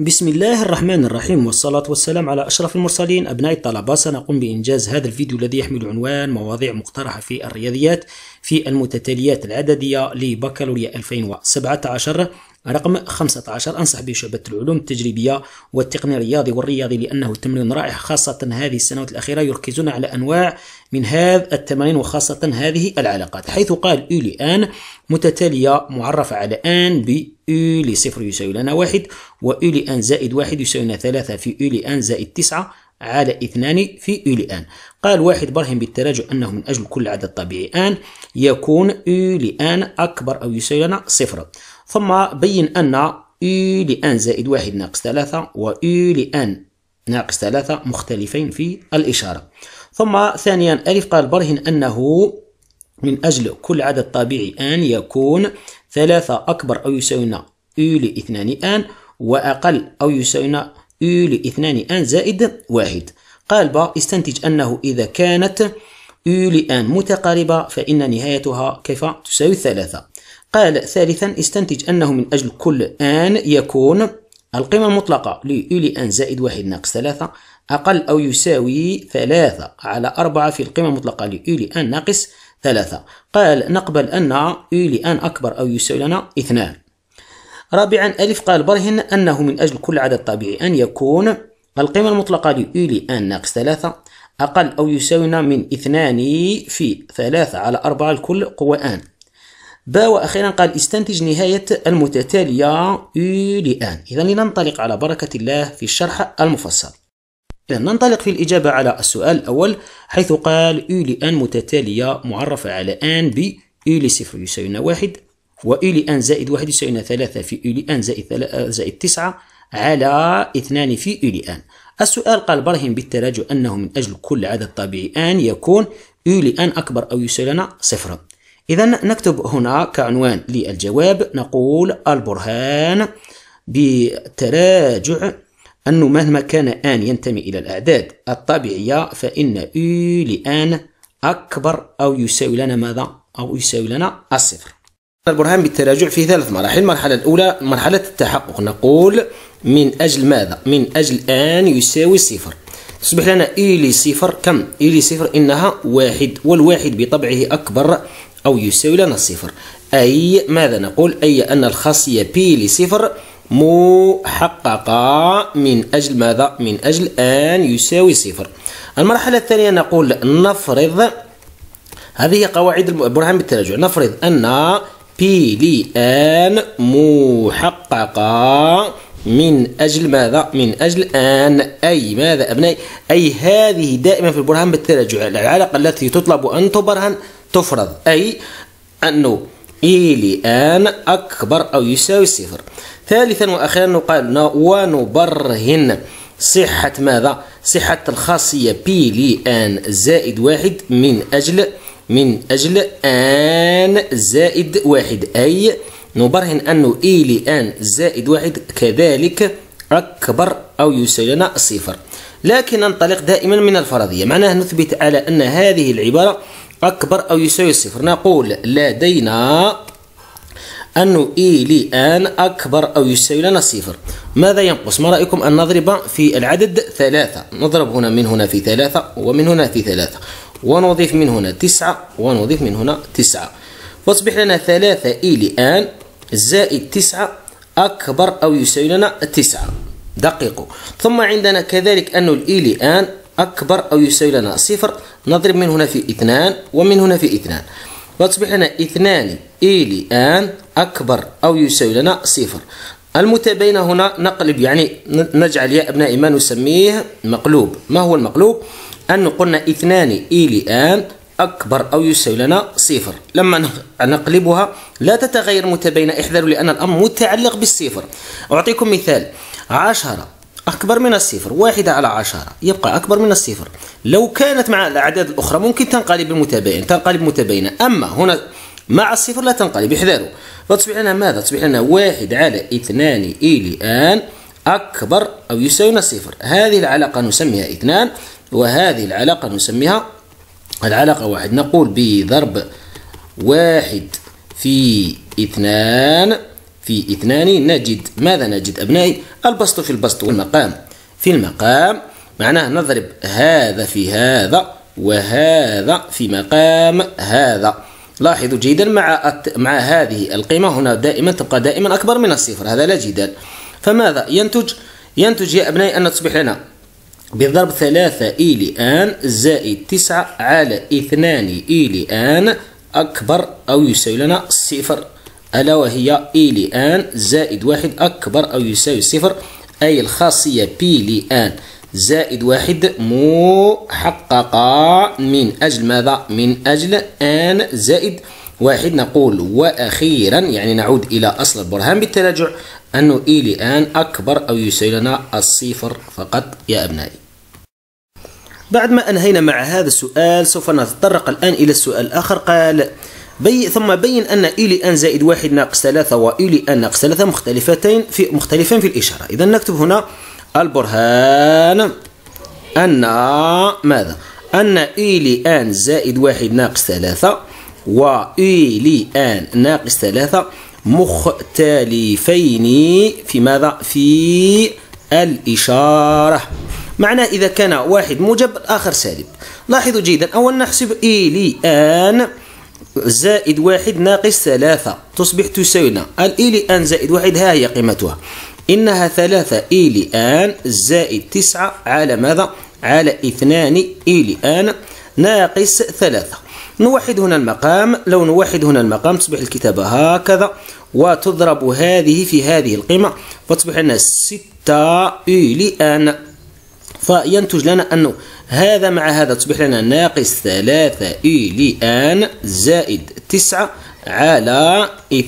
بسم الله الرحمن الرحيم، والصلاة والسلام على أشرف المرسلين. أبناء الطلبة، سنقوم بإنجاز هذا الفيديو الذي يحمل عنوان مواضيع مقترحة في الرياضيات في المتتاليات العددية لبكالوريا 2017 رقم 15. أنصح بشعبة العلوم التجريبية والتقني الرياضي والرياضي لأنه تمرين رائع، خاصة هذه السنوات الأخيرة يركزون على أنواع من هذا التمارين وخاصة هذه العلاقات، حيث قال أو لآن متتالية معرفة على آن ب أو لصفر يساوي لنا 1، و أو لآن زائد 1 يساوي لنا 3 في أو لآن زائد 9 على 2 في أو لآن. قال واحد برهن بالتراجع أنه من أجل كل عدد طبيعي آن يكون أو لآن أكبر أو يساوي لنا 0. ثم بين أن أو لآن زائد 1 ناقص 3 و أو لآن ناقص 3 مختلفين في الإشارة. ثم ثانيا ألف قال برهن أنه من أجل كل عدد طبيعي آن يكون 3 أكبر أو يساوي لنا أو ل2 آن وأقل أو يساوي لنا أو ل2 آن زائد 1. قال با استنتج أنه إذا كانت أو لآن متقاربة فإن نهايتها كيف تساوي 3. قال ثالثا استنتج أنه من أجل كل آن يكون القيمة المطلقة لأو لآن زائد 1 ناقص 3 أقل أو يساوي 3 على 4 في القيمة المطلقة لأو لآن ناقص 3. قال نقبل أن أو لآن أكبر أو يساوي لنا 2. رابعا ألف قال برهن أنه من أجل كل عدد طبيعي أن يكون القيمة المطلقة لأو لآن ناقص 3 أقل أو يساوي لنا من 2 في 3 على 4 لكل قوة آن. با وأخيرا قال استنتج نهاية المتتالية أو لآن. إذا لننطلق على بركة الله في الشرح المفصل. إذا ننطلق في الإجابة على السؤال الأول، حيث قال أو لآن متتالية معرفة على آن ب أو لصفر يساوي لنا 1 و أو لآن زائد 1 يساوي لنا 3 في أو لآن زائد 9 على 2 في أو لآن. السؤال قال برهن بالتراجع أنه من أجل كل عدد طبيعي آن يكون أو لآن أكبر أو يساوي لنا 0. إذا نكتب هنا كعنوان للجواب نقول البرهان بالتراجع أنه مهما كان آن ينتمي إلى الأعداد الطبيعية فإن أو لآن أكبر أو يساوي لنا ماذا؟ أو يساوي لنا 0. البرهان بالتراجع في 3 مراحل. المرحلة الأولى مرحلة التحقق، نقول من أجل ماذا؟ من أجل آن يساوي 0 تصبح لنا أو لصفر كم؟ أو لصفر إنها 1، والواحد بطبعه أكبر أو يساوي لنا 0، أي ماذا نقول؟ أي أن الخاصية P لصفر محققة من أجل ماذا؟ من أجل آن يساوي 0. المرحلة الثانية نقول نفرض، هذه قواعد البرهان بالتراجع، نفرض أن P لآن محققة من أجل ماذا؟ من أجل آن، أي ماذا أبنائي؟ أي هذه دائما في البرهان بالتراجع العلاقة التي تطلب أن تبرهن تفرض، أي أنه إي لآن أكبر أو يساوي 0. ثالثا وأخيرا قال ونبرهن صحة ماذا؟ صحة الخاصية P لآن زائد 1 من أجل آن زائد 1، أي نبرهن أنه إي لآن زائد 1 كذلك أكبر أو يساوي لنا 0. لكن ننطلق دائما من الفرضية، معناه نثبت على أن هذه العبارة أكبر أو يساوي 0. نقول لدينا أنه إي لآن أكبر أو يساوي لنا 0. ماذا ينقص؟ ما رأيكم أن نضرب في العدد 3؟ نضرب هنا من هنا في 3 ومن هنا في 3 ونضيف من هنا 9 ونضيف من هنا 9، فتصبح لنا 3 إي لآن زائد 9 أكبر أو يساوي لنا 9. دقيقوا. ثم عندنا كذلك أنه الإي لآن أكبر أو يساوي لنا 0، نضرب من هنا في 2 ومن هنا في 2، وتصبح لنا 2 إي لآن أكبر أو يساوي لنا 0. المتباين هنا نقلب، يعني نجعل يا أبنائي ما نسميه مقلوب. ما هو المقلوب؟ أن قلنا 2 إي لآن أكبر أو يساوي لنا 0. لما نقلبها لا تتغير متباينة، احذروا لأن الأمر متعلق بالصفر. أعطيكم مثال: 10 أكبر من الصفر، 1 على 10 يبقى أكبر من الصفر. لو كانت مع الأعداد الأخرى ممكن تنقلب المتباين، تنقلب متباينة، أما هنا مع الصفر لا تنقلب، احذروا. فتصبح لنا ماذا؟ تصبح لنا 1 على 2 إي لآن أكبر أو يساوي لنا 0. هذه العلاقة نسميها 2 وهذه العلاقة نسميها العلاقة 1. نقول بضرب 1 في 2 في 2 نجد ماذا نجد أبنائي؟ البسط في البسط والمقام في المقام، معناه نضرب هذا في هذا وهذا في مقام هذا. لاحظوا جيدا مع هذه القيمة هنا دائما تبقى دائما أكبر من الصفر، هذا لا جدال. فماذا ينتج؟ ينتج يا أبنائي أن تصبح لنا بضرب 3 إي لآن زائد 9 على 2 إي لآن أكبر أو يساوي لنا صفر، ألا وهي إي لآن زائد 1 أكبر أو يساوي صفر، أي الخاصية بي لآن زائد 1 محققة من أجل ماذا؟ من أجل آن زائد 1. نقول وأخيرا يعني نعود إلى أصل البرهان بالتراجع أنه إي لآن أكبر أو يساوي لنا الصفر فقط يا أبنائي. بعد ما أنهينا مع هذا السؤال سوف نتطرق الآن إلى السؤال الآخر. قال ثم بين أن إي لآن زائد 1 ناقص 3 وإي لآن ناقص 3 مختلفين في الإشارة. إذا نكتب هنا البرهان أن ماذا؟ أن إي لآن زائد 1 ناقص 3 وإي لآن ناقص 3 مختلفين في ماذا؟ في الإشارة. معناه إذا كان واحد موجب الآخر سالب. لاحظوا جيدا، أولا نحسب إي لآن زائد 1 ناقص 3 تصبح تساوينا الإي لآن زائد 1 ها هي قيمتها، إنها 3 إي لآن زائد 9 على ماذا؟ على 2 إي لآن ناقص 3. نوحد هنا المقام، لو نوحد هنا المقام تصبح الكتابة هكذا وتضرب هذه في هذه القيمة فتصبح لنا 6 إي لآن، فينتج لنا أنه هذا مع هذا تصبح لنا ناقص 3 إي لآن زائد 9 على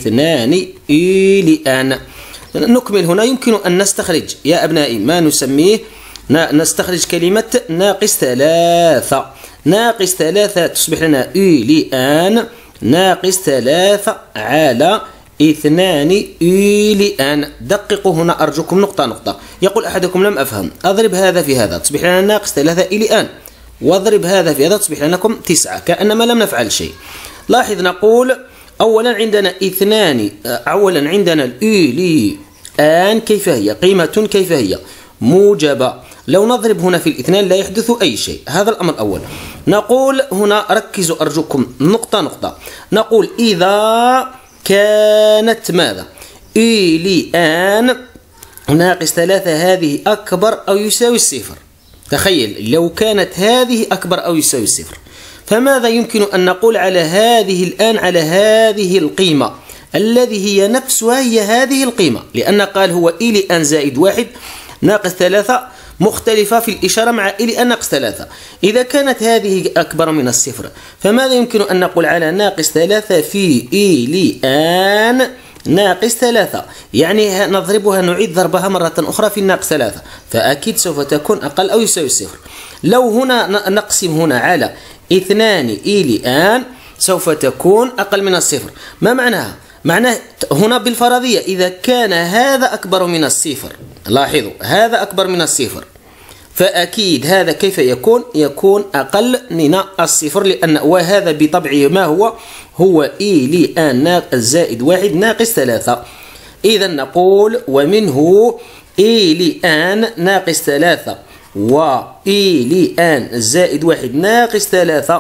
2 إي لآن. نكمل هنا، يمكن أن نستخرج يا أبنائي ما نسميه نستخرج كلمة ناقص 3. ناقص 3 تصبح لنا إي لآن ناقص 3 على 2 إي لآن. دققوا هنا أرجوكم نقطة نقطة. يقول أحدكم لم أفهم، أضرب هذا في هذا تصبح لنا ناقص 3 إي لآن، واضرب هذا في هذا تصبح لكم 9 كأنما لم نفعل شيء. لاحظ نقول أولا عندنا أولا عندنا الإي لآن كيف هي؟ قيمة كيف هي؟ موجبة. لو نضرب هنا في الاثنان لا يحدث أي شيء، هذا الأمر الأول. نقول هنا ركزوا أرجوكم نقطة نقطة، نقول إذا كانت ماذا؟ إي لآن ناقص 3 هذه أكبر أو يساوي الصفر. تخيل لو كانت هذه أكبر أو يساوي الصفر، فماذا يمكن أن نقول على هذه الآن على هذه القيمة الذي هي نفسها هي هذه القيمة، لأن قال هو إي لآن زائد 1 ناقص 3 مختلفة في الإشارة مع إي لآن ناقص 3. إذا كانت هذه أكبر من الصفر فماذا يمكن أن نقول على ناقص 3 في إي لآن ناقص 3؟ يعني نضربها نعيد ضربها مرة أخرى في الناقص 3 فأكيد سوف تكون أقل أو يساوي الصفر. لو هنا نقسم هنا على 2 إي لآن سوف تكون أقل من الصفر. ما معناها؟ معناه هنا بالفرضية إذا كان هذا أكبر من الصفر، لاحظوا هذا أكبر من الصفر، فأكيد هذا كيف يكون؟ يكون أقل من الصفر، لأن وهذا بطبعه ما هو إي لآن ناقص زائد 1 ناقص 3. إذا نقول ومنه إي لآن ناقص 3 وإي لآن زائد 1 ناقص 3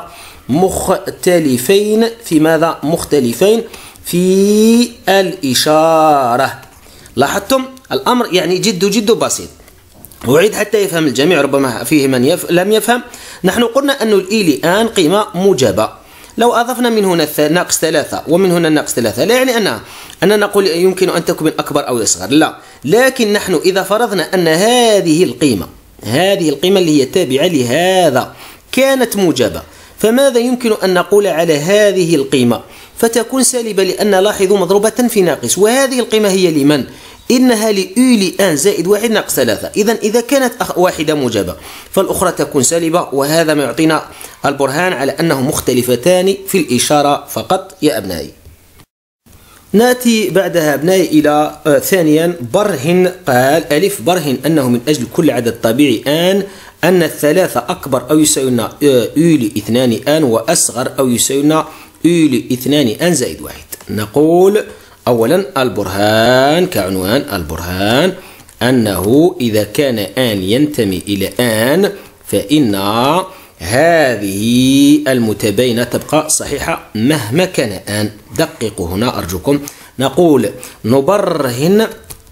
مختلفين في ماذا؟ مختلفين في الإشارة. لاحظتم الأمر يعني جد بسيط. أعيد حتى يفهم الجميع، ربما فيه من لم يفهم. نحن قلنا أن الإي لآن قيمة موجبة، لو أضفنا من هنا ناقص 3 ومن هنا ناقص 3 لا يعني أننا نقول يمكن أن تكون أكبر أو أصغر، لا، لكن نحن إذا فرضنا أن هذه القيمة اللي هي تابعة لهذا كانت موجبة، فماذا يمكن أن نقول على هذه القيمة؟ فتكون سالبة، لأن لاحظوا مضروبة في ناقص، وهذه القيمة هي لمن؟ إنها لإي لآن زائد 1 ناقص 3. إذا كانت واحدة موجبة فالأخرى تكون سالبة، وهذا ما يعطينا البرهان على أنه مختلفتان في الإشارة فقط يا أبنائي. نأتي بعدها أبنائي إلى ثانيا برهن. قال ألف برهن أنه من أجل كل عدد طبيعي أن الثلاثة أكبر أو يساوي إي ل2 وأصغر أو يساوي إي ل2 زائد 1. نقول أولا البرهان كعنوان البرهان أنه إذا كان آن ينتمي إلى آن فإن هذه المتباينة تبقى صحيحة مهما كان آن. دققوا هنا أرجوكم. نقول نبرهن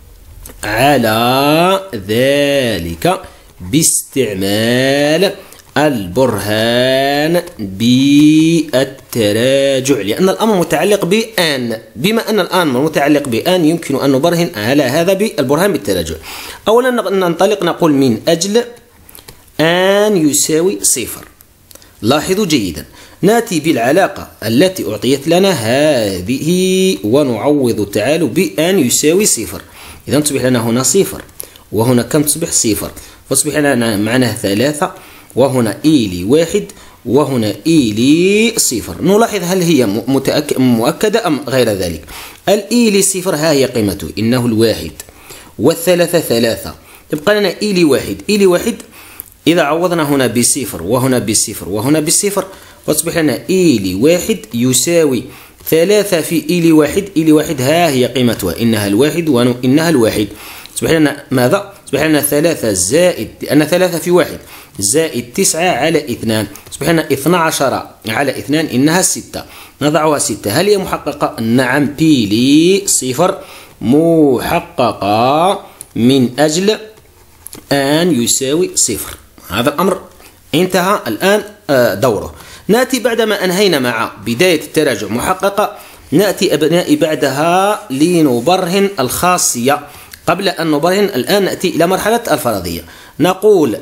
على ذلك باستعمال البرهان بالتراجع، لأن الأمر متعلق بآن. بما أن الأمر متعلق بآن يمكن أن نبرهن على هذا بالبرهان بالتراجع. أولا ننطلق نقول من أجل آن يساوي صفر. لاحظوا جيدا، نأتي بالعلاقة التي أعطيت لنا هذه ونعوض تعالوا بآن يساوي صفر. إذا تصبح لنا هنا صفر وهنا كم تصبح صفر، فتصبح لنا معناه 3 وهنا إيلي 1 وهنا إيلي صفر. نلاحظ هل هي مؤكدة أم غير ذلك. الإيلي صفر ها هي قيمته إنه الواحد، والثلاثة 3 يبقى لنا إيلي 1. إيلي 1 إذا عوضنا هنا بصفر وهنا بصفر وهنا بصفر فتصبح لنا إيلي 1 يساوي 3 في إيلي 1. إيلي 1 ها هي قيمتها إنها الواحد وإنها الواحد. تصبح لنا ماذا؟ تصبح لنا 3 زائد، لأن 3 في 1 زائد 9 على 2 تصبح لنا 12 على 2 إنها 6. نضعها 6. هل هي محققة؟ نعم، بيلي صفر محققة من أجل آن يساوي صفر. هذا الأمر انتهى الآن دوره. نأتي بعدما أنهينا مع بداية التراجع محققة، نأتي أبنائي بعدها لنبرهن الخاصية. قبل أن نبرهن الآن نأتي إلى مرحلة الفرضية. نقول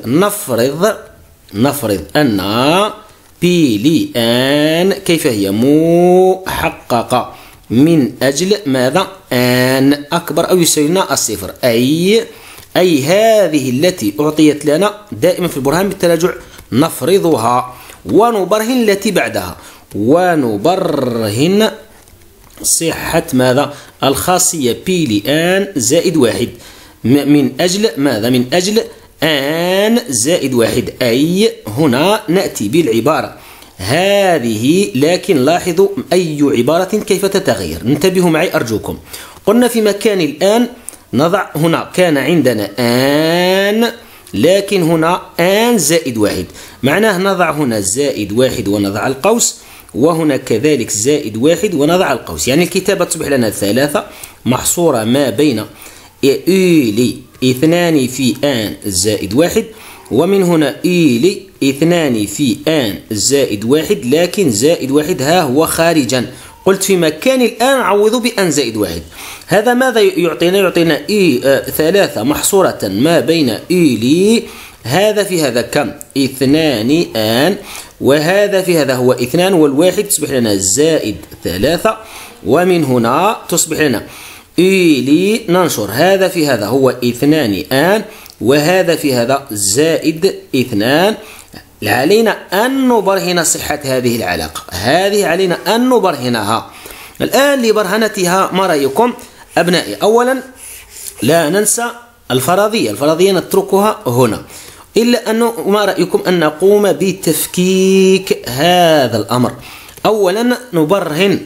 نفرض أن بي لآن كيف هي محققة من أجل ماذا؟ آن أكبر أو يساوي لنا الصفر، أي هذه التي أعطيت لنا دائما في البرهان بالتراجع نفرضها ونبرهن التي بعدها، ونبرهن صحة ماذا؟ الخاصية بي لآن زائد 1 من أجل ماذا؟ من أجل آن زائد 1. أي هنا نأتي بالعبارة هذه، لكن لاحظوا أي عبارة كيف تتغير. انتبهوا معي أرجوكم. قلنا في مكان الآن نضع هنا كان عندنا آن، لكن هنا آن زائد 1 معناه نضع هنا زائد 1 ونضع القوس، وهنا كذلك زائد 1 ونضع القوس. يعني الكتابة تصبح لنا 3 محصورة ما بين إيلي 2 في آن زائد 1، ومن هنا إيلي 2 في آن زائد 1، لكن زائد 1 ها هو خارجا. قلت في مكان الآن عوضوا بآن زائد 1. هذا ماذا يعطينا؟ يعطينا 3 محصورة ما بين إيلي هذا في هذا كم؟ 2 آن، وهذا في هذا هو 2 والواحد تصبح لنا زائد 3، ومن هنا تصبح لنا إيلي ننشر هذا في هذا هو 2 آن، وهذا في هذا زائد 2. علينا أن نبرهن صحة هذه العلاقة، هذه علينا أن نبرهنها. الآن لبرهنتها ما رأيكم أبنائي؟ أولا لا ننسى الفرضية نتركها هنا، إلا أنه ما رأيكم أن نقوم بتفكيك هذا الأمر. أولا نبرهن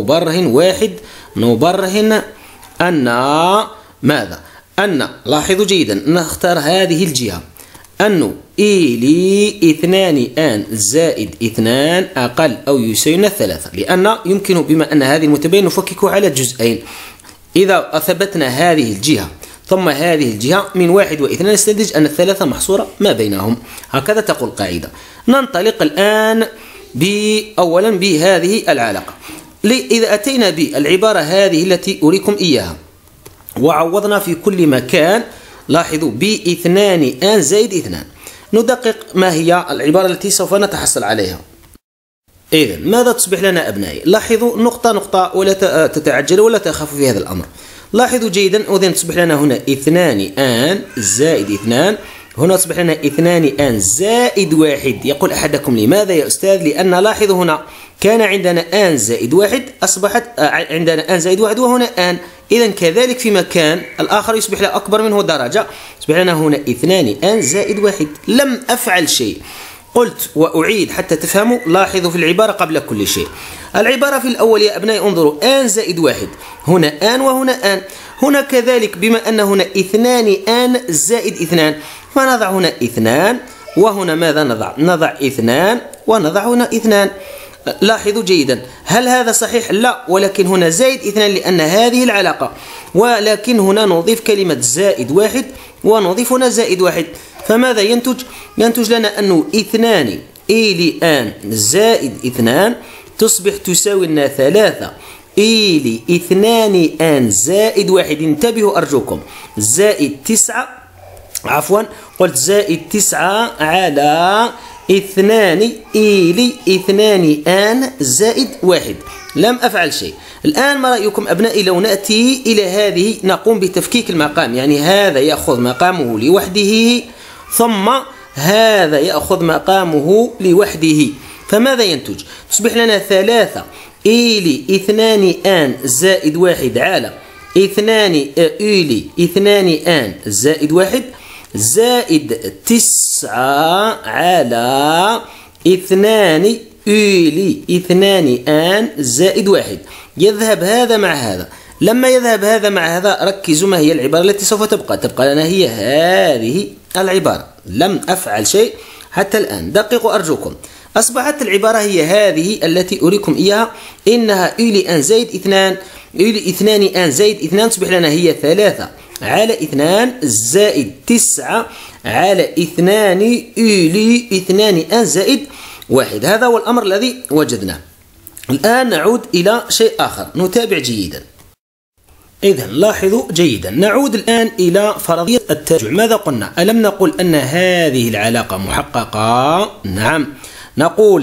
نبرهن أن ماذا؟ أن لاحظوا جيدا نختار هذه الجهة، أنه إيلي 2 آن زائد 2 أقل أو يساوي 3، لأن يمكن بما أن هذه المتباين نفككه على جزئين. إذا أثبتنا هذه الجهة ثم هذه الجهة من 1 و2 نستنتج أن 3 محصورة ما بينهم، هكذا تقول القاعدة. ننطلق الآن أولا بهذه العلاقة. إذا أتينا بالعبارة هذه التي أريكم إياها وعوضنا في كل مكان، لاحظوا ب2 آن زائد 2، ندقق ما هي العبارة التي سوف نتحصل عليها. إذا ماذا تصبح لنا أبنائي؟ لاحظوا نقطة ولا تتعجلوا ولا تخافوا في هذا الأمر. لاحظوا جيدا، إذن تصبح لنا هنا 2 آن زائد 2، هنا تصبح لنا 2 آن زائد 1. يقول أحدكم لماذا يا أستاذ؟ لأن لاحظوا هنا كان عندنا آن زائد 1 أصبحت عندنا آن زائد 1 وهنا آن، إذن كذلك في مكان الآخر يصبح له أكبر منه درجة، يصبح لنا هنا 2 آن زائد 1. لم أفعل شيء، قلت وأعيد حتى تفهموا. لاحظوا في العبارة قبل كل شيء، العبارة في الأول يا أبنائي انظروا، آن زائد واحد، هنا آن وهنا آن. هنا كذلك بما أن هنا اثنان آن زائد اثنان، فنضع هنا اثنان، وهنا ماذا نضع؟ نضع اثنان ونضع هنا اثنان. لاحظوا جيدا، هل هذا صحيح؟ لا، ولكن هنا زائد اثنان لأن هذه العلاقة، ولكن هنا نضيف كلمة زائد واحد ونضيف هنا زائد واحد، فماذا ينتج؟ ينتج لنا أنه اثنان إلى آن زائد اثنان تصبح تساوي لنا ثلاثة إلى اثنان آن زائد واحد. انتبهوا أرجوكم، زائد تسعة، عفوا قلت زائد تسعة على اثنان إلى اثنان آن زائد واحد. لم أفعل شيء. الآن ما رأيكم أبنائي لو نأتي إلى هذه نقوم بتفكيك المقام، يعني هذا يأخذ مقامه لوحده ثم هذا يأخذ مقامه لوحده، فماذا ينتج؟ تصبح لنا ثلاثة إلى اثنان آن زائد واحد على اثنان إلى اثنان آن زائد واحد زائد تسعة على اثنان إلى اثنان آن زائد واحد. يذهب هذا مع هذا، لما يذهب هذا مع هذا ركزوا ما هي العبارة التي سوف تبقى لنا، هي هذه العبارة. لم أفعل شيء حتى الآن، دققوا أرجوكم. أصبحت العبارة هي هذه التي أريكم إياها، إنها إلى آن زائد اثنان إلى اثنان آن زائد اثنان تصبح لنا هي ثلاثة على اثنان زائد تسعة على اثنان إلى اثنان آن زائد واحد. هذا هو الأمر الذي وجدناه. الآن نعود إلى شيء آخر، نتابع جيدا. إذا لاحظوا جيدا، نعود الآن إلى فرضية الترجع. ماذا قلنا؟ ألم نقل أن هذه العلاقة محققة؟ نعم. نقول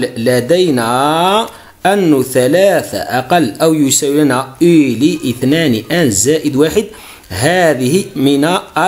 لدينا أن ثلاثة أقل أو يساوي لنا إلى اثنان آن زائد واحد، هذه من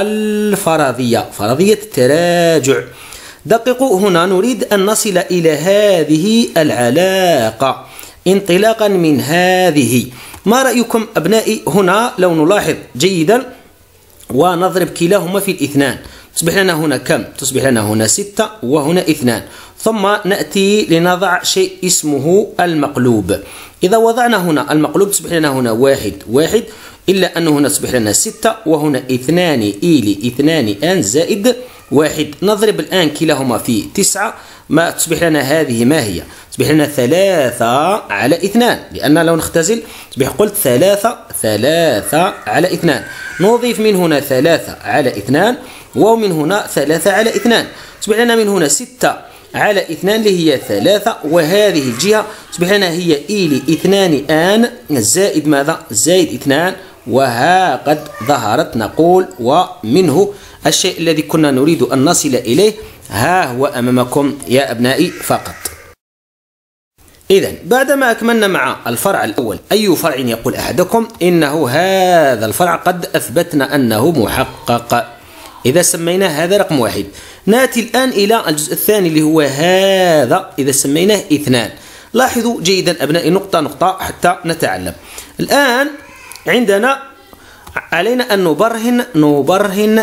الفرضية، فرضية التراجع. دققوا، هنا نريد أن نصل إلى هذه العلاقة انطلاقا من هذه. ما رأيكم أبنائي هنا لو نلاحظ جيدا ونضرب كلاهما في الاثنان، تصبح لنا هنا كم؟ تصبح لنا هنا 6 وهنا 2، ثم نأتي لنضع شيء اسمه المقلوب. إذا وضعنا هنا المقلوب تصبح لنا هنا 1 1، إلا أنه هنا تصبح لنا 6 وهنا 2 إلى 2 آن زائد 1. نضرب الآن كلاهما في 9، ما تصبح لنا هذه ما هي؟ تصبح لنا 3 على 2، لأن لو نختزل تصبح قلت 3 على 2. نضيف من هنا 3 على 2 ومن هنا 3 على 2، تصبح لنا من هنا 6 على 2 اللي هي 3، وهذه الجهة تصبح لنا هي إلى 2 آن زائد ماذا؟ زائد 2. وها قد ظهرت نقول ومنه الشيء الذي كنا نريد أن نصل إليه ها هو أمامكم يا أبنائي فقط. إذن بعدما أكملنا مع الفرع الأول، أي فرع يقول أحدكم إنه هذا الفرع قد أثبتنا أنه محقق، إذا سميناه هذا رقم 1. نأتي الآن إلى الجزء الثاني اللي هو هذا، إذا سميناه 2. لاحظوا جيدا أبنائي نقطة نقطة حتى نتعلم. الآن عندنا علينا أن نبرهن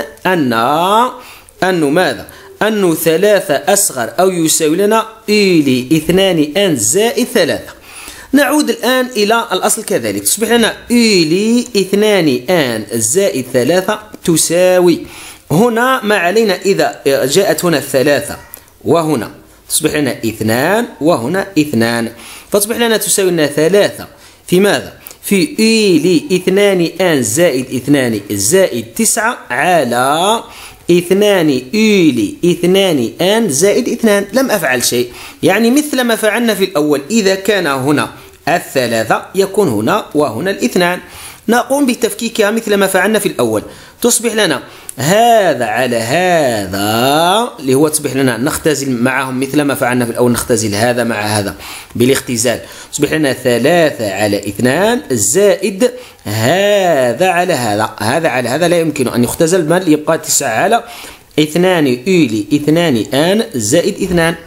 أن ماذا؟ أن 3 أصغر أو يساوي لنا إلى 2 آن زائد 3. نعود الآن إلى الأصل كذلك، تصبح لنا إلى 2 آن زائد 3 تساوي، هنا ما علينا إذا جاءت هنا 3 وهنا تصبح لنا 2 وهنا 2، فتصبح لنا تساوي لنا 3 في ماذا؟ في إلى 2 آن زائد 2 زائد 9 على 2 إلى 2 آن زائد 2. لم أفعل شيء، يعني مثل ما فعلنا في الأول، إذا كان هنا 3 يكون هنا وهنا 2، نقوم بتفكيكها مثل ما فعلنا في الأول. تصبح لنا هذا على هذا اللي هو تصبح لنا نختزل معهم مثل ما فعلنا في الأول، نختزل هذا مع هذا بالاختزال، تصبح لنا 3 على 2 زائد هذا على هذا، هذا على هذا لا يمكن أن يختزل، بل يبقى 9 على 2 إلى 2 آن زائد 2.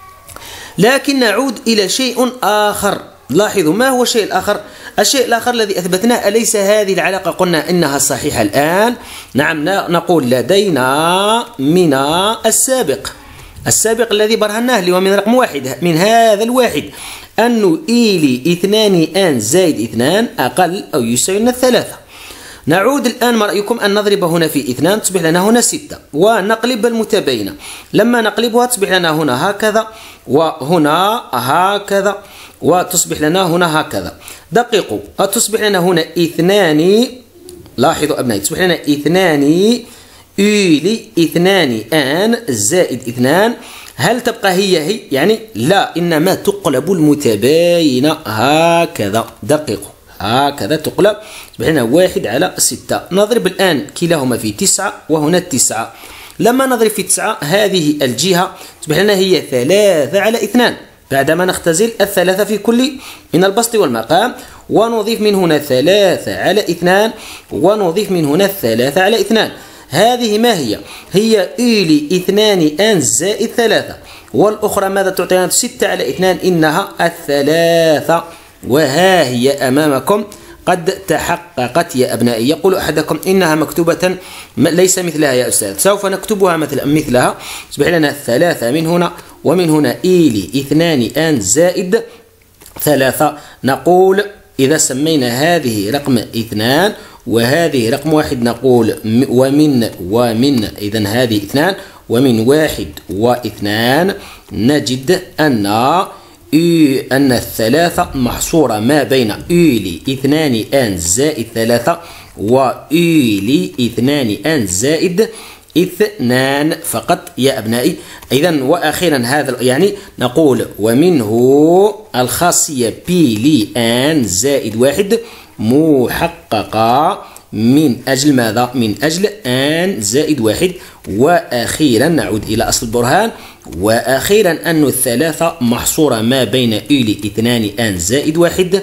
لكن نعود إلى شيء آخر. لاحظوا ما هو الشيء الآخر؟ الشيء الآخر الذي أثبتناه، أليس هذه العلاقة قلنا إنها صحيحة الآن؟ نعم، نقول لدينا من السابق السابق الذي برهناه اللي هو من رقم واحد، من هذا الواحد أنه إيلي 2 آن زائد 2 أقل أو يساوي لنا 3. نعود الآن، ما رأيكم أن نضرب هنا في 2 تصبح لنا هنا 6، ونقلب المتباينة. لما نقلبها تصبح لنا هنا هكذا وهنا هكذا، وتصبح لنا هنا هكذا. دقيقوا، تصبح لنا هنا 2. لاحظوا أبنائي، تصبح لنا 2 إيلي 2 آن زائد 2. هل تبقى هي يعني لا، إنما تقلب المتباينة هكذا. دقيقوا، هكذا تقلب، تصبح لنا 1 على 6. نضرب الآن كلاهما في 9 وهنا 9. لما نضرب في 9 هذه الجهة تصبح لنا هي 3 على 2 بعدما نختزل 3 في كل من البسط والمقام، ونضيف من هنا 3 على 2 ونضيف من هنا 3 على 2. هذه ما هي؟ هي إيلي 2 آن زائد 3، والأخرى ماذا تعطينا؟ 6 على 2، إنها 3. وها هي أمامكم قد تحققت يا أبنائي. يقول أحدكم إنها مكتوبة ليس مثلها يا أستاذ، سوف نكتبها مثلها. يصبح لنا 3 من هنا ومن هنا إيلي 2 آن زائد 3. نقول إذا سمينا هذه رقم 2 وهذه رقم 1 نقول ومن إذن هذه 2 ومن 1 و2 نجد أن 3 محصورة ما بين إيلي 2 آن زائد 3 وإيلي 2 آن زائد 2 فقط يا أبنائي. إذن وأخيرا هذا يعني نقول ومنه الخاصية بيلي آن زائد 1 محققة من أجل ماذا؟ من أجل آن زائد 1. وأخيرا نعود إلى أصل البرهان، وأخيرا أن 3 محصورة ما بين إيلي 2 آن زائد 1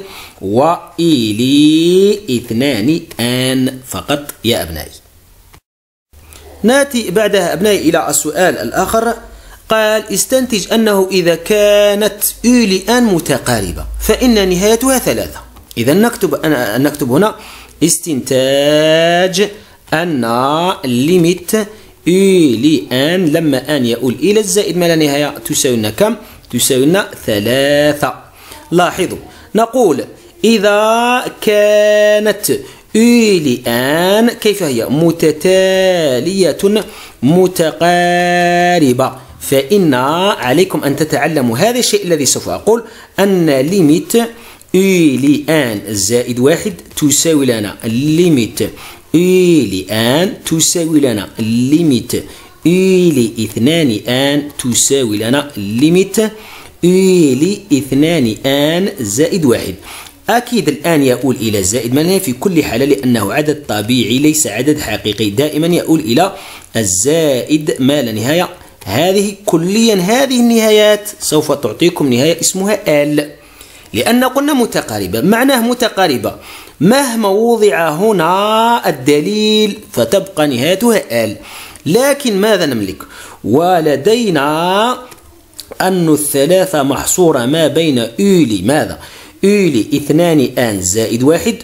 وإيلي 2 آن فقط يا أبنائي. نأتي بعدها أبنائي إلى السؤال الآخر. قال استنتج أنه إذا كانت إيلي آن متقاربة فإن نهايتها 3. إذا نكتب هنا استنتاج أن ليميت إيلي آن لما آن يؤول إلى الزائد ما لا نهاية تساوي لنا كم؟ تساوي لنا 3. لاحظوا، نقول إذا كانت إيلي آن كيف هي؟ متتالية متقاربة، فإن عليكم أن تتعلموا هذا الشيء الذي سوف أقول، أن ليميت إيلي آن زائد 1 تساوي لنا ليميت إيلي آن تساوي لنا ليميت إيلي 2 آن تساوي لنا ليميت إيلي 2 آن زائد 1. أكيد الآن يؤول إلى زائد ما لا نهاية في كل حالة، لأنه عدد طبيعي ليس عدد حقيقي، دائما يؤول إلى الزائد ما لا نهاية. هذه كليا هذه النهايات سوف تعطيكم نهاية اسمها آل، لأن قلنا متقاربة. معناه متقاربة مهما وضع هنا الدليل فتبقى نهايتها آل. لكن ماذا نملك؟ ولدينا أن 3 محصورة ما بين إيلي ماذا؟ إيلي 2 آن زائد 1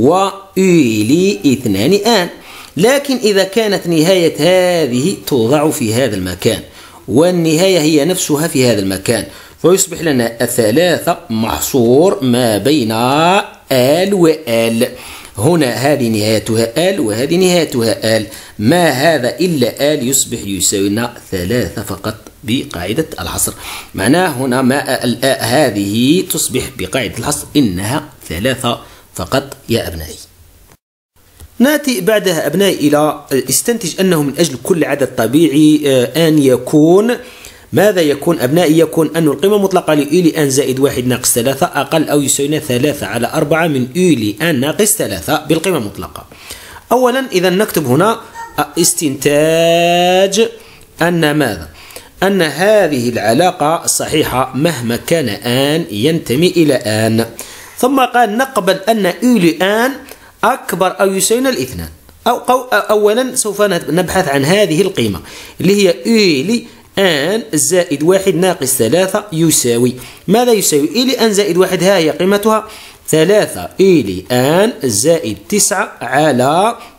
وإيلي 2 آن. لكن إذا كانت نهاية هذه توضع في هذا المكان والنهاية هي نفسها في هذا المكان، فيصبح لنا 3 محصور ما بين آل وآل. هنا هذه نهايتها آل وهذه نهايتها آل، ما هذا إلا آل يصبح يساوي لنا 3 فقط بقاعدة الحصر. معناه هنا ما هذه تصبح بقاعدة الحصر إنها 3 فقط يا أبنائي. نأتي بعدها أبنائي إلى استنتج أنه من أجل كل عدد طبيعي أن يكون ماذا يكون أبنائي؟ يكون أن القيمة المطلقة لإيلي آن زائد 1 ناقص 3 أقل أو يساوي 3 على 4 من إيلي آن ناقص 3 بالقيمة المطلقة. أولا إذا نكتب هنا استنتاج أن ماذا؟ أن هذه العلاقة صحيحة مهما كان آن ينتمي إلى آن. ثم قال نقبل أن إيلي آن أكبر أو يساوي الاثنان. أولا سوف نبحث عن هذه القيمة اللي هي إيلي آن زائد 1 ناقص 3 يساوي ماذا؟ يساوي إيلي آن زائد 1 ها هي قيمتها 3 إيلي آن زائد 9 على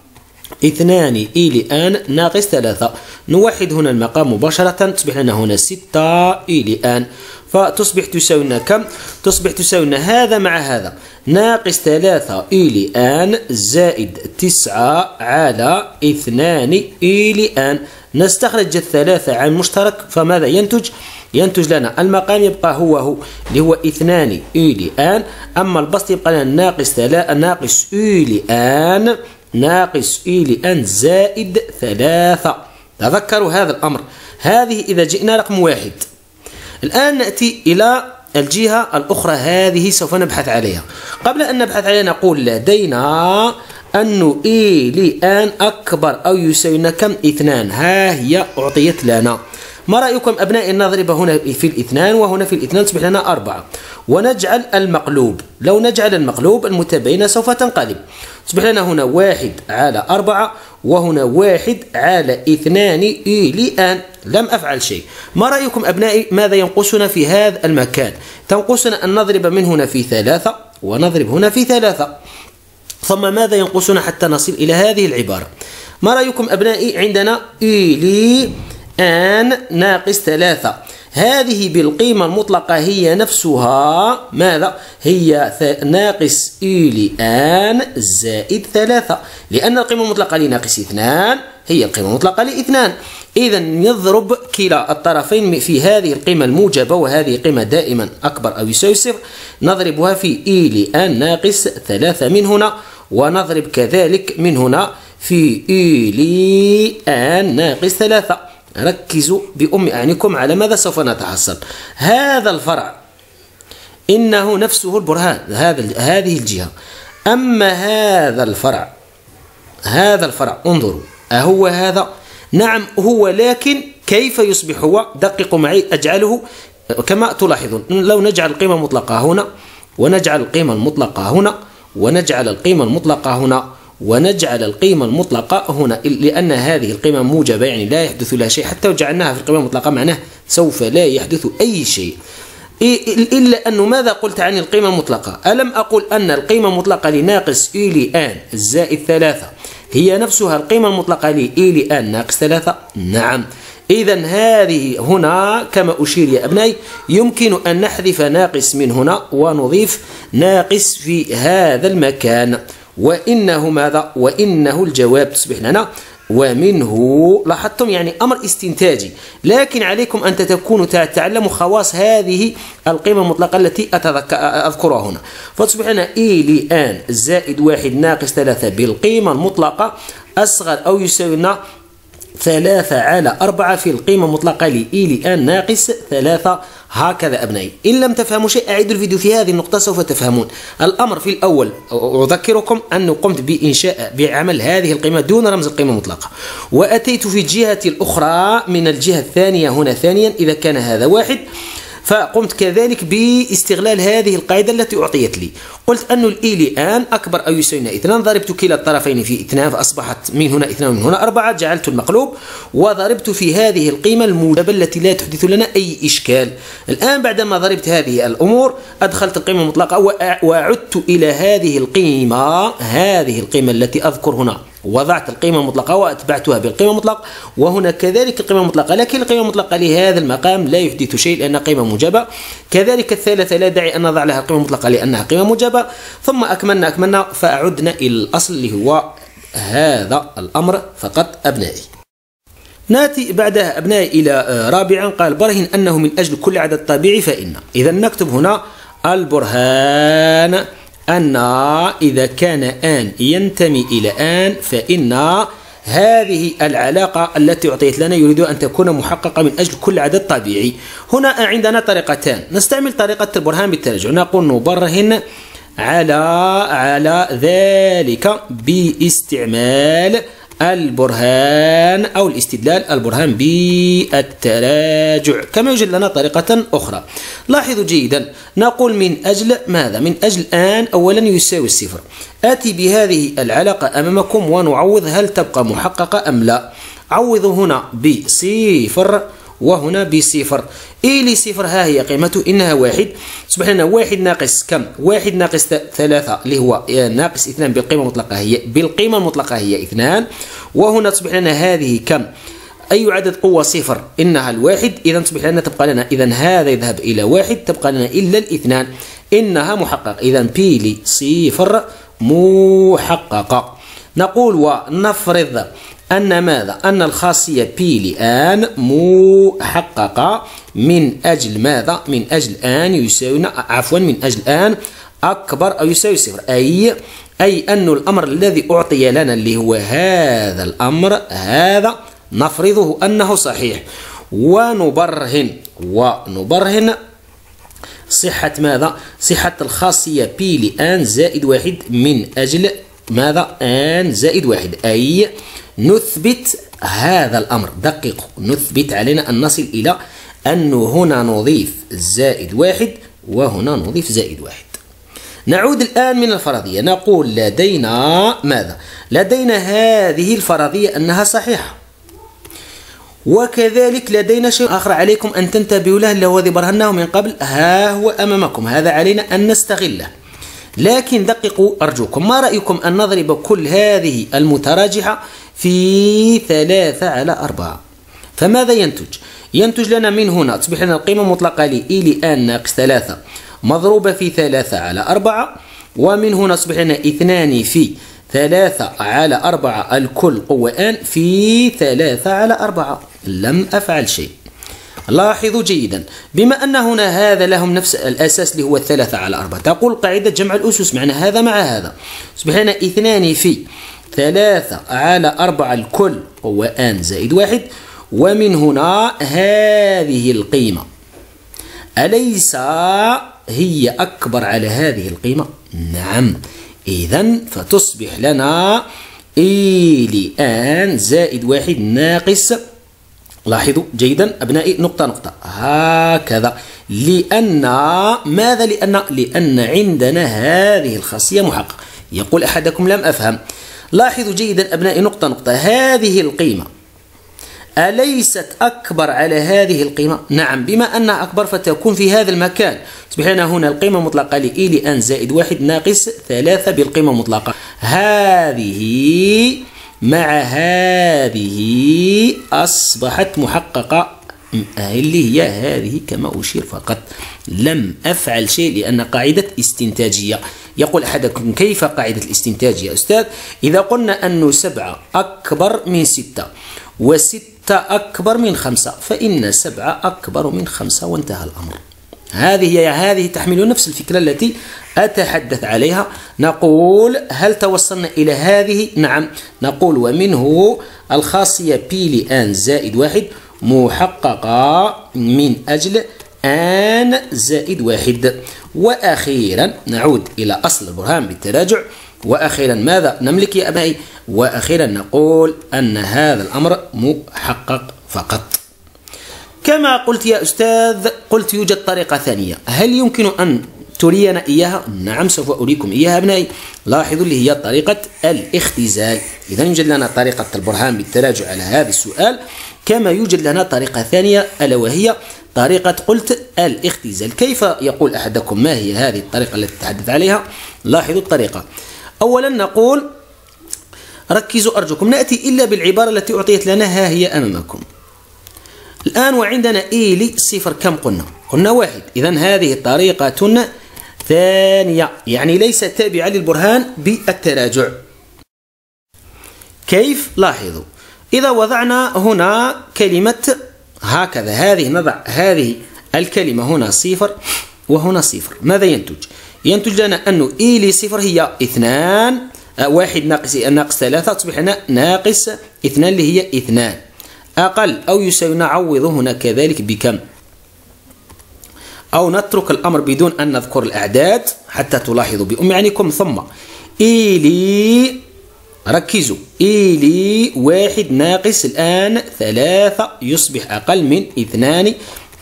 2 إلى آن ناقص 3. نوحد هنا المقام مباشرة، تصبح لنا هنا 6 إلى آن، فتصبح تساوي لنا كم؟ تصبح تساوي لنا هذا مع هذا، ناقص 3 إلى آن زائد 9 على 2 إلى آن. نستخرج الثلاثة عن مشترك، فماذا ينتج؟ ينتج لنا المقام يبقى هو اللي هو 2 إلى آن، أما البسط يبقى لنا ناقص إلى آن، ناقص إلى آن زائد 3. تذكروا هذا الأمر. هذه إذا جئنا رقم 1. الآن نأتي إلى الجهة الأخرى، هذه سوف نبحث عليها. قبل أن نبحث عليها نقول لدينا أن إلى آن أكبر أو يساوي كم؟ 2. ها هي أعطيت لنا. ما رأيكم أبنائي أن نضرب هنا في الاثنان وهنا في الاثنان تصبح لنا 4، ونجعل المقلوب. لو نجعل المقلوب المتباينة سوف تنقلب، تصبح لنا هنا 1 على 4 وهنا 1 على 2 إلى آن. لم أفعل شيء. ما رأيكم أبنائي ماذا ينقصنا في هذا المكان؟ تنقصنا أن نضرب من هنا في 3 ونضرب هنا في 3، ثم ماذا ينقصنا حتى نصل إلى هذه العبارة؟ ما رأيكم أبنائي؟ عندنا إلى آن ناقص 3، هذه بالقيمة المطلقة هي نفسها ماذا؟ هي ناقص إلى آن زائد 3، لأن القيمة المطلقة لناقص 2 هي القيمة المطلقة ل2. إذا نضرب كلا الطرفين في هذه القيمة الموجبة، وهذه قيمة دائما أكبر أو يساوي 0، نضربها في إلى آن ناقص 3 من هنا، ونضرب كذلك من هنا في إلى آن ناقص 3. ركزوا بأم أعينكم على ماذا سوف نتحصل. هذا الفرع إنه نفسه البرهان، هذه الجهة. أما هذا الفرع انظروا، أهو هذا؟ نعم هو، لكن كيف يصبح هو؟ دققوا معي، أجعله كما تلاحظون. لو نجعل القيمة المطلقة هنا، ونجعل القيمة المطلقة هنا، ونجعل القيمة المطلقة هنا، ونجعل القيمة المطلقة هنا، لأن هذه القيمة موجبة يعني لا يحدث لها شيء، حتى وجعلناها في القيمة المطلقة معناه سوف لا يحدث أي شيء. إلا أنه ماذا قلت عن القيمة المطلقة؟ ألم أقول أن القيمة المطلقة لناقص إلى آن زائد 3 هي نفسها القيمة المطلقة لإلى آن ناقص 3؟ نعم. إذا هذه هنا كما أشير يا أبنائي، يمكن أن نحذف ناقص من هنا ونضيف ناقص في هذا المكان، وإنه ماذا؟ وإنه الجواب تصبح لنا ومنه. لاحظتم يعني أمر استنتاجي، لكن عليكم أن تكونوا تعلموا خواص هذه القيمة المطلقة التي أذكرها هنا. فتصبح لنا إلى آن زائد 1 ناقص 3 بالقيمة المطلقة أصغر أو يساوي لنا 3 على 4 في القيمة المطلقة لإلى آن ناقص 3. هكذا أبنائي. إن لم تفهموا شيء أعيدوا الفيديو في هذه النقطة سوف تفهمون. الأمر في الأول أذكركم أنه قمت بعمل هذه القيمة دون رمز القيمة المطلقة، وأتيت في الجهة الأخرى من الجهة الثانية هنا ثانيا إذا كان هذا 1، فقمت كذلك باستغلال هذه القاعدة التي أعطيت لي. قلت أن الإلى آن أكبر أو يساوي 2، ضربت كلا الطرفين في 2 فأصبحت من هنا 2 ومن هنا 4، جعلت المقلوب وضربت في هذه القيمة الموجبة التي لا تحدث لنا أي إشكال. الآن بعدما ضربت هذه الأمور أدخلت القيمة المطلقة وعدت إلى هذه القيمة التي أذكر هنا، وضعت القيمة المطلقة وأتبعتها بالقيمة المطلقة، وهنا كذلك القيمة المطلقة، لكن القيمة المطلقة لهذا المقام لا يحدث شيء لأنها قيمة موجبة. كذلك الثالثة لا داعي أن نضع لها القيمة المطلقة لأنها قيمة موجبة. ثم أكملنا فأعدنا إلى الأصل اللي هو هذا الأمر فقط أبنائي. نأتي بعدها أبنائي إلى رابعا، قال برهن أنه من أجل كل عدد طبيعي فإن. إذا نكتب هنا البرهان أن إذا كان آن ينتمي إلى آن فإن هذه العلاقة التي أعطيت لنا يريد أن تكون محققة من أجل كل عدد طبيعي. هنا عندنا طريقتان، نستعمل طريقة البرهان بالترجع. نقول نبرهن على ذلك باستعمال البرهان أو الاستدلال البرهان بالتراجع، كما يوجد لنا طريقة أخرى. لاحظوا جيدا، نقول من أجل ماذا؟ من أجل آن أولا يساوي 0. آتي بهذه العلاقة أمامكم ونعوض هل تبقى محققة أم لا. عوضوا هنا ب0 وهنا بصفر. إلي صفر ها هي قيمته إنها واحد. تصبح لنا واحد ناقص كم؟ واحد ناقص 3 اللي هو ناقص 2 بالقيمة المطلقة هي 2. وهنا تصبح لنا هذه كم؟ أي عدد قوة صفر؟ إنها الواحد. إذا تصبح لنا تبقى لنا هذا يذهب إلى واحد، تبقى لنا إلا الاثنان، إنها محققة. إذا بي لصفر محققة. نقول ونفرض أن ماذا؟ أن الخاصية بي لآن محققة من أجل ماذا؟ من أجل آن يساوي من أجل آن أكبر أو يساوي صفر. أي أن الأمر الذي أعطي لنا اللي هو هذا الأمر هذا نفرضه أنه صحيح، ونبرهن صحة ماذا؟ صحة الخاصية بي لآن زائد واحد من أجل ماذا؟ آن زائد واحد. أي نثبت هذا الأمر. دققوا، نثبت علينا أن نصل إلى أنه هنا نضيف زائد واحد وهنا نضيف زائد واحد. نعود الآن من الفرضية، نقول لدينا ماذا؟ لدينا هذه الفرضية أنها صحيحة، وكذلك لدينا شيء آخر عليكم أن تنتبهوا له، اللي هو الذي برهناه من قبل، ها هو أمامكم، هذا علينا أن نستغله. لكن دققوا أرجوكم، ما رأيكم أن نضرب كل هذه المتراجحة في 3/4؟ فماذا ينتج؟ ينتج لنا من هنا تصبح لنا القيمة المطلقة لإي لآن ناقص 3 مضروبة في 3/4، ومن هنا تصبح لنا 2 في 3/4 الكل قوة آن في 3/4. لم أفعل شيء. لاحظوا جيدا، بما أن هنا هذا لهم نفس الأساس اللي هو 3/4، تقول قاعدة جمع الأسس، معنى هذا مع هذا. تصبح لنا 2 في 3/4 الكل قوة آن زائد واحد، ومن هنا هذه القيمة أليس هي أكبر على هذه القيمة؟ نعم. إذن فتصبح لنا إي لآن زائد واحد ناقص، لاحظوا جيدا أبنائي، نقطة هكذا. لأن ماذا؟ لأن عندنا هذه الخاصية محققة. يقول أحدكم لم أفهم. لاحظوا جيدا أبنائي، نقطة، هذه القيمة أليست أكبر على هذه القيمة؟ نعم، بما أنها أكبر فتكون في هذا المكان. تصبح لنا هنا القيمة المطلقة لإي لآن زائد واحد ناقص 3 بالقيمة المطلقة. هذه مع هذه أصبحت محققة، اللي هي هذه كما أشير فقط. لم أفعل شيء لأن قاعدة استنتاجية. يقول أحدكم كيف قاعدة الاستنتاج يا أستاذ؟ إذا قلنا أن 7 أكبر من 6 و6 أكبر من 5 فإن 7 أكبر من 5 وانتهى الأمر. هذه تحمل نفس الفكرة التي أتحدث عليها. نقول هل توصلنا إلى هذه؟ نعم. نقول ومنه الخاصية بي لآن زائد واحد محققة من أجل آن زائد واحد. وأخيرا نعود إلى أصل البرهان بالتراجع. وأخيرا ماذا نملك يا أبنائي؟ وأخيرا نقول أن هذا الأمر محقق فقط. كما قلت يا أستاذ، قلت يوجد طريقة ثانية، هل يمكن أن ترينا إياها؟ نعم سوف أريكم إياها أبنائي. لاحظوا اللي هي طريقة الاختزال. إذا يوجد لنا طريقة البرهان بالتراجع على هذا السؤال، كما يوجد لنا طريقة ثانية ألا وهي طريقة قلت الاختزال. كيف؟ يقول أحدكم ما هي هذه الطريقة التي تتحدث عليها؟ لاحظوا الطريقة. أولا نقول، ركزوا أرجوكم، نأتي إلا بالعبارة التي أعطيت لنا، ها هي أمامكم الآن. وعندنا إي لصفر كم قلنا؟ قلنا واحد. إذن هذه طريقة ثانية، يعني ليست تابعة للبرهان بالتراجع. كيف؟ لاحظوا، إذا وضعنا هنا كلمة هكذا، نضع هذه الكلمة هنا صفر وهنا صفر، ماذا ينتج؟ ينتج لنا أنه إي لصفر هي 2 واحد ناقص 3 تصبح لنا ناقص 2 اللي هي 2 أقل أو يساوي. نعوض هنا كذلك بكم؟ أو نترك الأمر بدون أن نذكر الأعداد حتى تلاحظوا بأم عينكم. ثم إي لي، ركزوا، إي لي واحد ناقص الآن 3 يصبح أقل من 2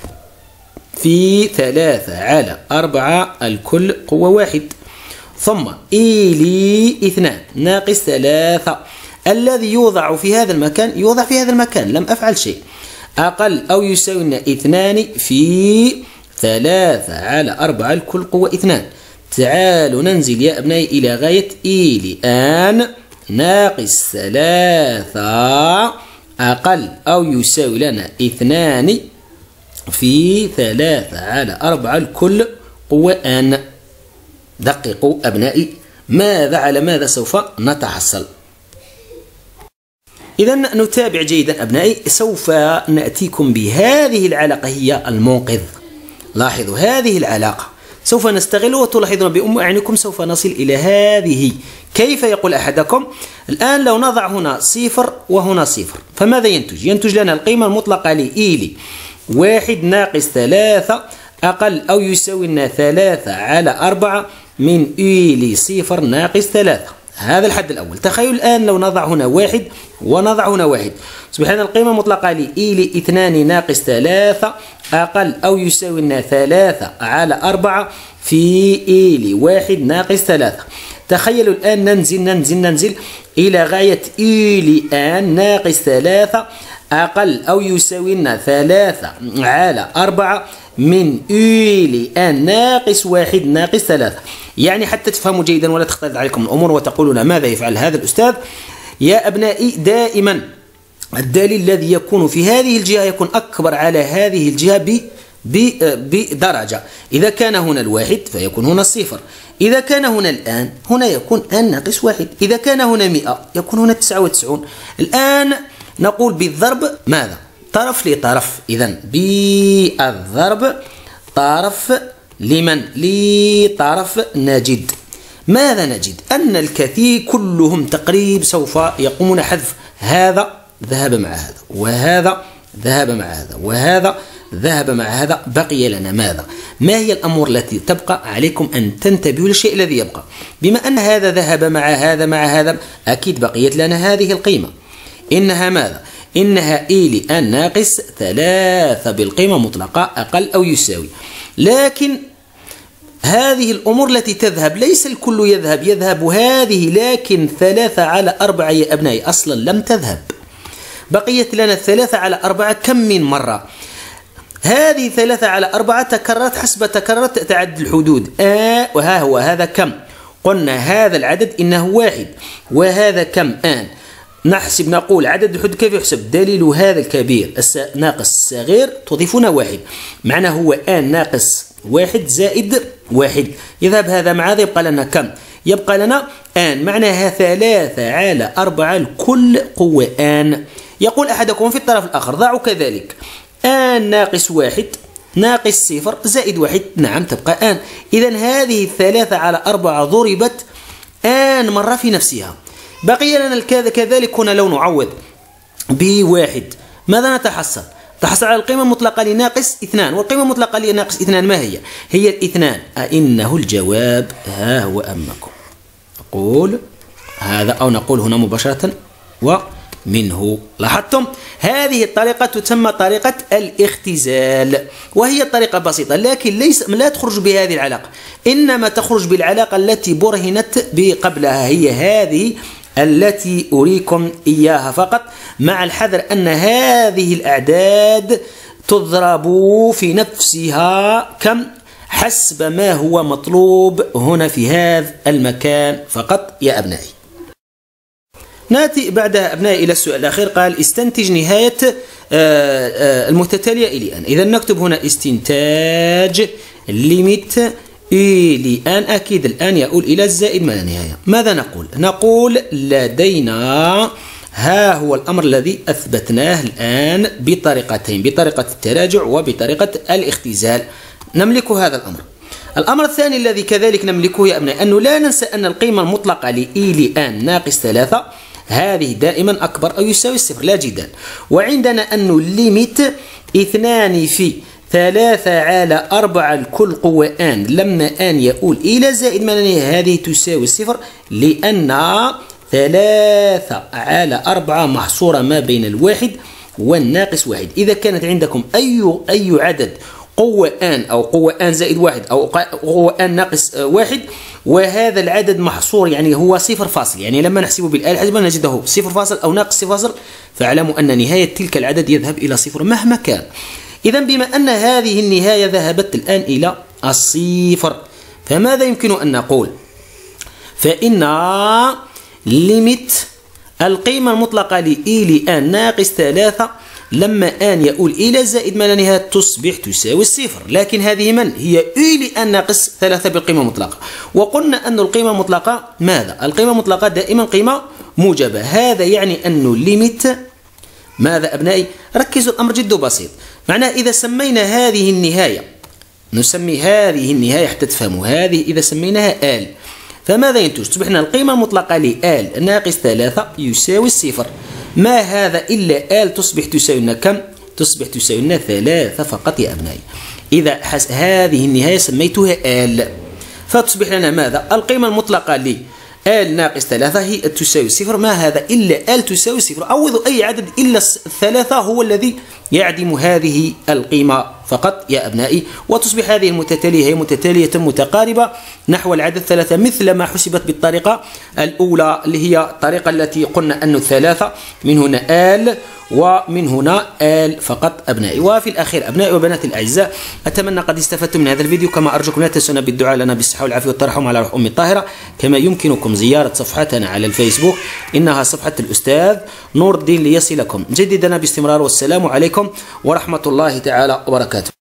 في 3/4 الكل قوة واحد. ثم إي لي 2 ناقص 3 الذي يوضع في هذا المكان يوضع في هذا المكان، لم أفعل شيء. أقل أو يساوي لنا 2 في 3 على 4 لكل قوة 2. تعالوا ننزل يا أبنائي إلى غاية لأن ناقص 3 أقل أو يساوي لنا 2 في 3 على 4 لكل قوة n. دققوا أبنائي على ماذا سوف نتحصل. إذا نتابع جيدا أبنائي. سوف نأتيكم بهذه العلاقة هي المنقذ. لاحظوا هذه العلاقة سوف نستغل وتلاحظون بأم أعينكم سوف نصل إلى هذه. كيف يقول أحدكم الآن لو نضع هنا 0 وهنا 0 فماذا ينتج؟ ينتج لنا القيمة المطلقة لإيلي 1 ناقص 3 أقل أو يساوي لنا 3 على 4 من إيلي 0 ناقص 3. هذا الحد الأول. تخيل الآن لو نضع هنا 1 ونضع هنا 1 سبحان القيمة المطلقة لإيلي 2 ناقص 3 أقل أو يساوي لنا 3 على 4 في إيلي 1 ناقص 3. تخيلوا الآن ننزل إلى غاية إيلي آن ناقص 3 أقل أو يساوي لنا 3 على 4 من إيلي آن ناقص 1 ناقص 3. يعني حتى تفهموا جيدا ولا تختلط عليكم الأمور وتقولون ماذا يفعل هذا الأستاذ. يا أبنائي دائما الدليل الذي يكون في هذه الجهة يكون أكبر على هذه الجهة بدرجة. إذا كان هنا 1 فيكون هنا 0. إذا كان هنا الآن هنا يكون n ناقص 1. إذا كان هنا 100 يكون هنا 99. الآن نقول بالضرب ماذا؟ طرف لطرف. إذا بالضرب طرف لمن؟ لطرف نجد. ماذا نجد؟ أن الكثير كلهم تقريب سوف يقومون حذف هذا ذهب مع هذا وهذا ذهب مع هذا وهذا ذهب مع هذا. بقي لنا ماذا؟ ما هي الأمور التي تبقى؟ عليكم أن تنتبهوا للشيء الذي يبقى. بما أن هذا ذهب مع هذا أكيد بقيت لنا هذه القيمة. إنها ماذا؟ إنها إيلي أن ناقص 3 بالقيمة مطلقة أقل أو يساوي. لكن هذه الأمور التي تذهب ليس الكل يذهب هذه، لكن 3 على 4 يا أبنائي أصلا لم تذهب. بقيت لنا 3 على 4 كم من مرة؟ هذه 3 على 4 تكررت حسب تكررت تعدد الحدود. وها هو هذا كم؟ قلنا هذا العدد إنه 1 وهذا كم آن؟ نحسب نقول عدد الحدود كيف يحسب؟ دليل هذا الكبير ناقص الصغير تضيفون 1 معناه هو آن ناقص 1 زائد 1. يذهب هذا مع هذا يبقى لنا كم؟ يبقى لنا آن معناها 3 على 4 لكل قوة آن. يقول أحدكم في الطرف الآخر ضعوا كذلك آن ناقص 1 ناقص 0 زائد 1. نعم تبقى آن. إذا هذه 3 على 4 ضربت آن مرة في نفسها. بقي لنا كذلك هنا لو نعوض ب1 ماذا نتحصل؟ تحصل على القيمة المطلقة لناقص 2. والقيمة المطلقة لناقص 2 ما هي؟ هي الاثنان. إنه الجواب ها هو أمامكم. نقول هذا أو نقول هنا مباشرة ومنه. لاحظتم هذه الطريقة تسمى طريقة الاختزال، وهي طريقة بسيطة لكن لا تخرج بهذه العلاقة، إنما تخرج بالعلاقة التي برهنت قبلها، هي هذه التي أريكم إياها فقط، مع الحذر أن هذه الأعداد تضرب في نفسها كم حسب ما هو مطلوب هنا في هذا المكان فقط يا أبنائي. نأتي بعدها أبنائي إلى السؤال الأخير. قال استنتج نهاية المتتالية إلى أن. إذا نكتب هنا استنتاج ليميت إلى أن. أكيد الآن يؤول إلى الزائد ما لا نهاية. ماذا نقول؟ نقول لدينا ها هو الأمر الذي أثبتناه الآن بطريقتين، بطريقة التراجع وبطريقة الاختزال. نملك هذا الأمر. الأمر الثاني الذي كذلك نملكه يا أبنائي أنه لا ننسى أن القيمة المطلقة لإي لآن ناقص 3 هذه دائما أكبر أو يساوي 0 لا جدال. وعندنا أنه الليميت 2 في 3 على 4 لكل قوة آن لما آن يؤول إلى زائد ما لا نهاية هذه تساوي 0، لأن 3 على 4 محصورة ما بين الواحد والناقص 1. إذا كانت عندكم أي عدد قوة آن أو قوة آن زائد واحد أو قوة آن ناقص واحد، وهذا العدد محصور يعني هو صفر فاصل، يعني لما نحسبه بالآلة الحاسبة نجده صفر فاصل أو ناقص صفر فاصل، فاعلموا أن نهاية تلك العدد يذهب إلى صفر مهما كان. إذا بما أن هذه النهاية ذهبت الآن إلى الصفر، فماذا يمكن أن نقول؟ فإن ليميت القيمة المطلقة لإي لآن ناقص 3 لما آن يؤول إلى زائد ما لا نهاية تصبح تساوي الصفر. لكن هذه من هي؟ إي لآن ناقص 3 بالقيمة المطلقة، وقلنا أن القيمة المطلقة ماذا؟ القيمة المطلقة دائما قيمة موجبة. هذا يعني أن ليميت ماذا أبنائي؟ ركزوا، الأمر جد بسيط. معناه إذا سمينا هذه النهاية، نسمي هذه النهاية حتى تفهموا، هذه إذا سميناها آل، فماذا ينتج؟ تصبح لنا القيمة المطلقة لآل ناقص 3 يساوي الصفر. ما هذا إلا آل تصبح تساوي لنا كم؟ تصبح تساوي لنا 3 فقط يا أبنائي. إذا هذه النهاية سميتها آل، فتصبح لنا ماذا؟ القيمة المطلقة ل آل ناقص 3 هي تساوي صفر. ما هذا إلا آل تساوي صفر. عوضوا أي عدد إلا 3 هو الذي يعدم هذه القيمة فقط يا أبنائي، وتصبح هذه المتتالية هي متتالية متقاربة نحو العدد 3 مثل ما حسبت بالطريقة الأولى، اللي هي الطريقة التي قلنا أن 3 من هنا آل ومن هنا آل فقط أبنائي. وفي الأخير أبنائي وبناتي الأعزاء، أتمنى قد استفدتم من هذا الفيديو. كما أرجوكم لا تنسونا بالدعاء لنا بالصحة والعافية والترحم على روح أمي الطاهرة. كما يمكنكم زيارة صفحتنا على الفيسبوك، إنها صفحة الأستاذ نور الدين، ليصلكم جديدنا باستمرار. والسلام عليكم ورحمة الله تعالى وبركاته.